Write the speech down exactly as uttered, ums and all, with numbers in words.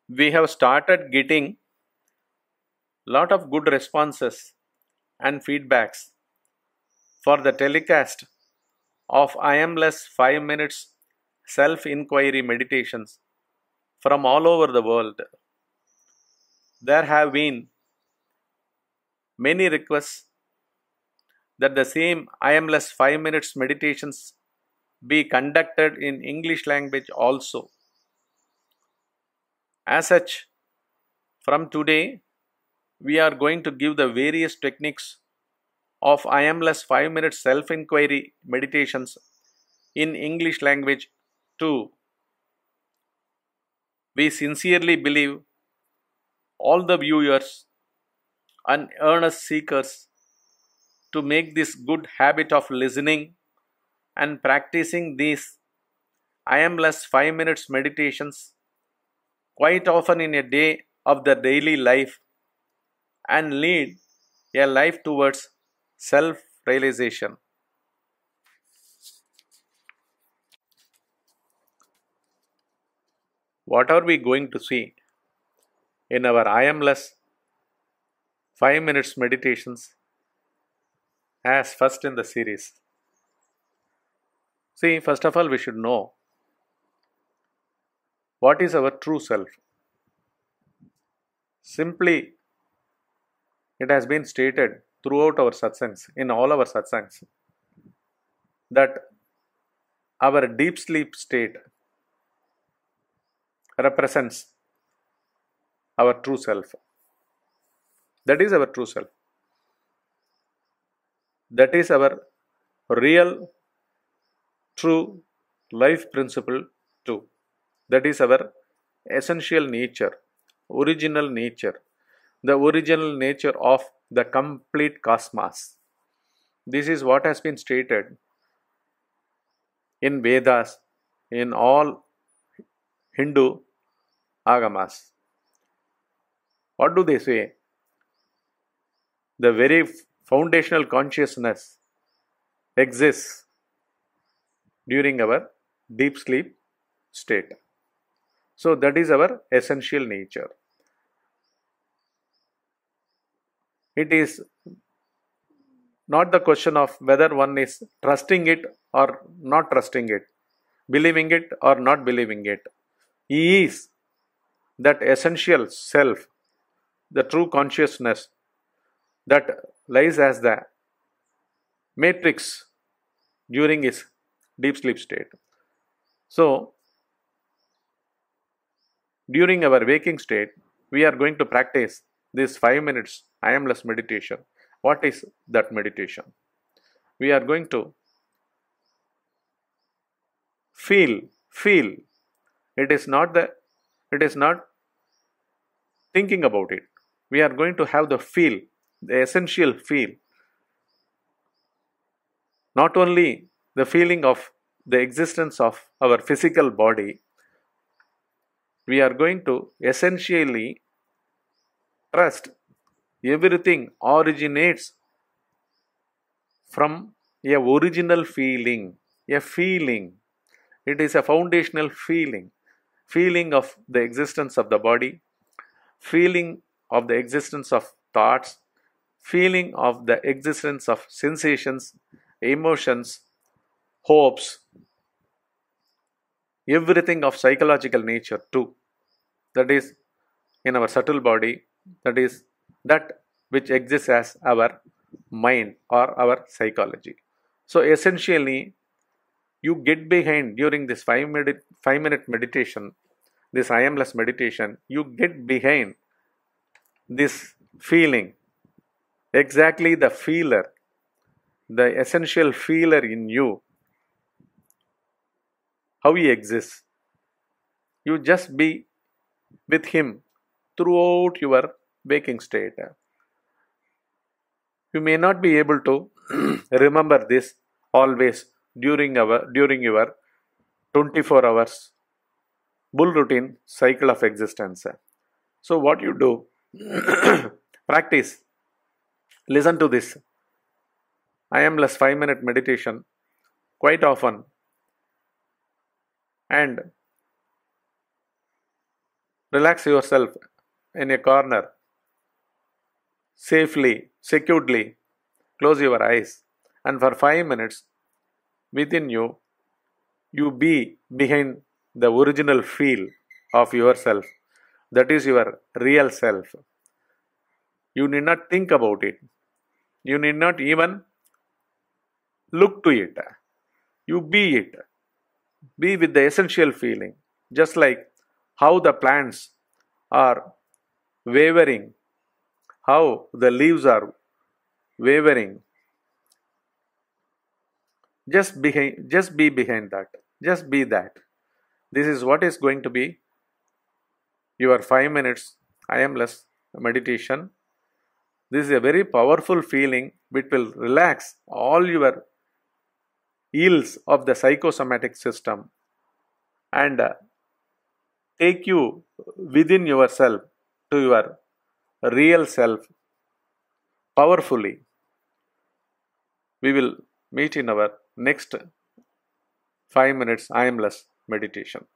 we have started getting lot of good responses and feedbacks for the telecast of I am less five minutes self-inquiry meditations from all over the world. There have been many requests that the same I am less five minutes meditations be conducted in English language also. As such, from today, we are going to give the various techniques of I am less five minutes self-inquiry meditations in English language too. We sincerely believe all the viewers and earnest seekers to make this good habit of listening and practicing these I am less five minutes meditations quite often in a day of the daily life and lead a life towards self-realization. What are we going to see in our I am less five minutes meditations as first in the series? See, first of all, we should know what is our true self. Simply, it has been stated throughout our satsangs, in all our satsangs, that our deep sleep state represents our true self. That is our true self. That is our real, true life principle too. That is our essential nature, original nature, the original nature of the complete cosmos. This is what has been stated in Vedas, in all Hindu agamas. What do they say? The very foundational consciousness exists during our deep sleep state. So that is our essential nature. It is not the question of whether one is trusting it or not trusting it, believing it or not believing it. He is that essential self, the true consciousness that lies as the matrix during his deep sleep state. So, during our waking state, we are going to practice this five minutes I am less meditation. What is that meditation? We are going to feel, feel. It is not the, it is not thinking about it. We are going to have the feel, the essential feel. Not only the feeling of the existence of our physical body, we are going to essentially trust everything originates from a original feeling, a feeling. It is a foundational feeling, feeling of the existence of the body, feeling of the existence of thoughts, feeling of the existence of sensations, emotions, hopes, everything of psychological nature too. That is in our subtle body, that is that which exists as our mind or our psychology. So essentially, you get behind during this five minute, five minute meditation, this I am less meditation, you get behind this feeling, exactly the feeler, the essential feeler in you, how he exists. You just be with him throughout your waking state. You may not be able to remember this always during our during your twenty-four hours bull routine cycle of existence. So what you do, practice, listen to this I am less five minute meditation quite often, and Relax yourself in a corner, safely, securely. Close your eyes, and for five minutes within you, you be behind the original feel of yourself. That is your real self. You need not think about it. You need not even look to it. You be it. Be with the essential feeling. Just like how the plants are wavering, how the leaves are wavering. Just behind, just be behind that. Just be that. This is what is going to be your five minutes I am less meditation. This is a very powerful feeling which will relax all your ills of the psychosomatic system and uh, take you within yourself to your real self powerfully. We will meet in our next five minutes I am less meditation.